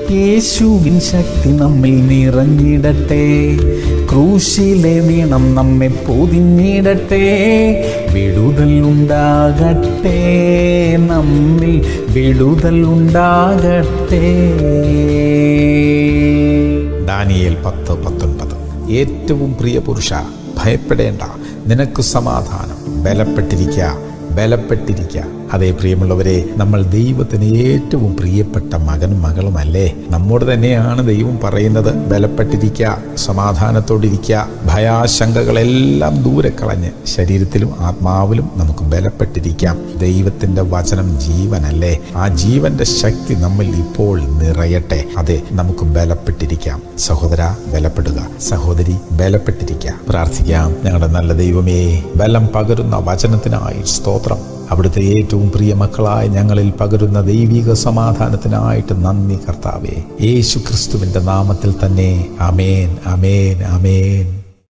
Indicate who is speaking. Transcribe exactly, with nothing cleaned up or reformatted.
Speaker 1: യേശുവിൻ ശക്തി നമ്മിൽ നിറഞ്ഞിടട്ടെ. ക്രൂശിലെ വീണം നമ്മെ പൊതിഞ്ഞിടട്ടെ. വിടുതൽ ഉണ്ടാകട്ടെ, നമ്മിൽ വിടുതൽ ഉണ്ടാകട്ടെ.
Speaker 2: ദാനിയേൽ പത്ത് പത്തൊൻപത്. ഏറ്റവും പ്രിയ പുരുഷ, ഭയപ്പെടേണ്ട, നിനക്ക് സമാധാനം. ബലപ്പെട്ടിരിക്കുക, ബലപ്പെട്ടിരിക്കുക. അതേ പ്രിയമുള്ളവരെ, നമ്മൾ ദൈവത്തിന് ഏറ്റവും പ്രിയപ്പെട്ട മകനും മകളുമല്ലേ? നമ്മോട് തന്നെയാണ് ദൈവം പറയുന്നത്, ബലപ്പെട്ടിരിക്കുക, സമാധാനത്തോടിരിക്കുക, ഭയാശങ്കകളെല്ലാം ദൂരെ കളഞ്ഞ് ശരീരത്തിലും ആത്മാവിലും നമുക്ക് ബലപ്പെട്ടിരിക്കാം. ദൈവത്തിൻ്റെ വചനം ജീവനല്ലേ? ആ ജീവന്റെ ശക്തി നമ്മിൽ ഇപ്പോൾ നിറയട്ടെ. അതെ, നമുക്ക് ബലപ്പെട്ടിരിക്കാം. സഹോദര, ബലപ്പെടുക. സഹോദരി, ബലപ്പെട്ടിരിക്കുക. പ്രാർത്ഥിക്കാം. ഞങ്ങളുടെ നല്ല ദൈവമേ, ബലം പകരുന്ന വചനത്തിനായി സ്തോത്രം. അവിടുത്തെ ഏറ്റവും പ്രിയ മക്കളായ ഞങ്ങളിൽ പകരുന്ന ദൈവിക സമാധാനത്തിനായിട്ട് നന്ദി കർത്താവേ. യേശു ക്രിസ്തുവിൻ്റെ നാമത്തിൽ തന്നെ. ആമേൻ, ആമേൻ, ആമേൻ.